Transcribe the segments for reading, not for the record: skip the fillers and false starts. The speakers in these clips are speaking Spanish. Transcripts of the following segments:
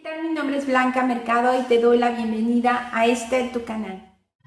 tal? Mi nombre es Blanca Mercado y te doy la bienvenida a tu canal.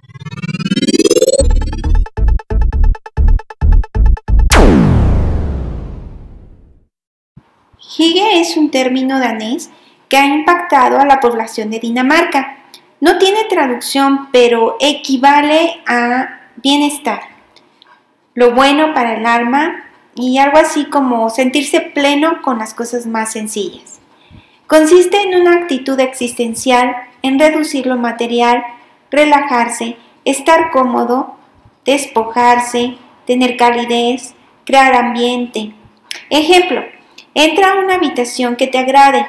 Hygge es un término danés que ha impactado a la población de Dinamarca. No tiene traducción, pero equivale a bienestar, lo bueno para el alma y algo así como sentirse pleno con las cosas más sencillas. Consiste en una actitud existencial, en reducir lo material, relajarse, estar cómodo, despojarse, tener calidez, crear ambiente. Ejemplo, entra a una habitación que te agrade,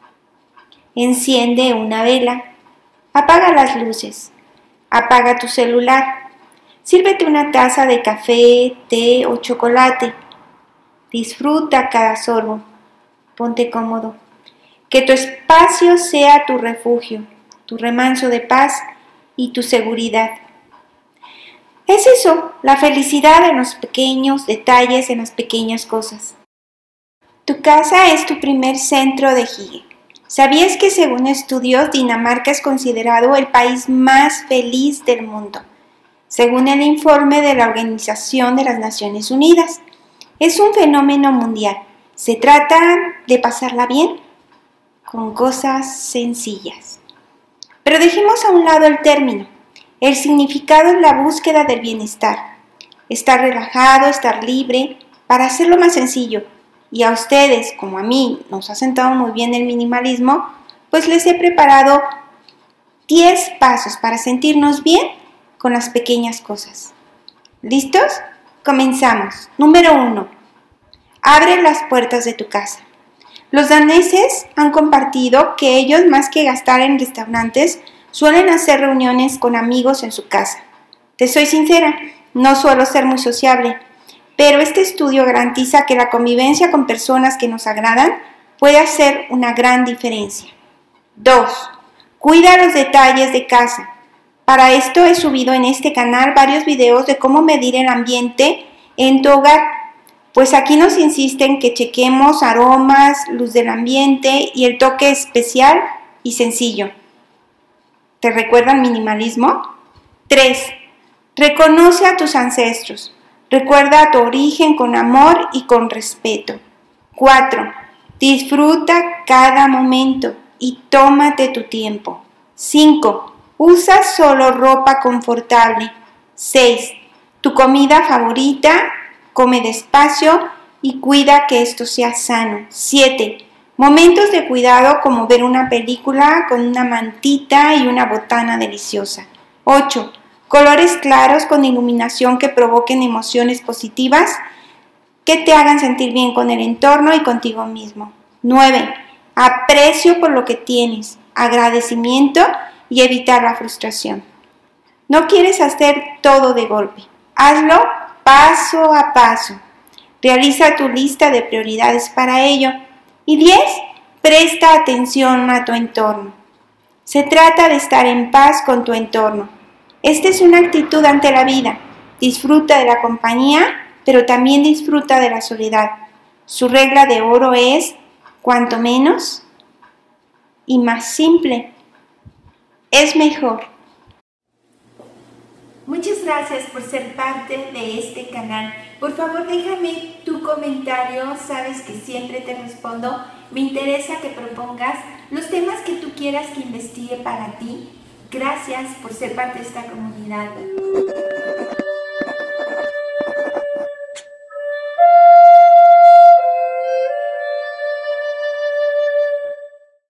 enciende una vela, apaga las luces, apaga tu celular, sírvete una taza de café, té o chocolate, disfruta cada sorbo, ponte cómodo. Que tu espacio sea tu refugio, tu remanso de paz y tu seguridad. Es eso, la felicidad en los pequeños detalles, en las pequeñas cosas. Tu casa es tu primer centro de Hygge. ¿Sabías que según estudios, Dinamarca es considerado el país más feliz del mundo? Según el informe de la Organización de las Naciones Unidas. Es un fenómeno mundial. Se trata de pasarla bien con cosas sencillas. Pero dejemos a un lado el término. El significado es la búsqueda del bienestar. Estar relajado, estar libre, para hacerlo más sencillo. Y a ustedes, como a mí, nos ha sentado muy bien el minimalismo, pues les he preparado 10 pasos para sentirnos bien con las pequeñas cosas. ¿Listos? Comenzamos. Número 1. Abre las puertas de tu casa. Los daneses han compartido que ellos, más que gastar en restaurantes, suelen hacer reuniones con amigos en su casa. Te soy sincera, no suelo ser muy sociable, pero este estudio garantiza que la convivencia con personas que nos agradan puede hacer una gran diferencia. 2. Cuida los detalles de casa. Para esto he subido en este canal varios videos de cómo medir el ambiente en tu hogar. Pues aquí nos insisten que chequemos aromas, luz del ambiente y el toque especial y sencillo. ¿Te recuerda el minimalismo? 3. Reconoce a tus ancestros. Recuerda tu origen con amor y con respeto. 4. Disfruta cada momento y tómate tu tiempo. 5. Usa solo ropa confortable. 6. Tu comida favorita. Come despacio y cuida que esto sea sano. 7. Momentos de cuidado como ver una película con una mantita y una botana deliciosa. 8. Colores claros con iluminación que provoquen emociones positivas que te hagan sentir bien con el entorno y contigo mismo. 9. Aprecio por lo que tienes, agradecimiento y evitar la frustración. No quieres hacer todo de golpe. Hazlo paso a paso. Realiza tu lista de prioridades para ello. Y 10. Presta atención a tu entorno. Se trata de estar en paz con tu entorno. Esta es una actitud ante la vida. Disfruta de la compañía, pero también disfruta de la soledad. Su regla de oro es: cuanto menos y más simple, es mejor. Muchas gracias por ser parte de este canal. Por favor, déjame tu comentario. Sabes que siempre te respondo. Me interesa que propongas los temas que tú quieras que investigue para ti. Gracias por ser parte de esta comunidad.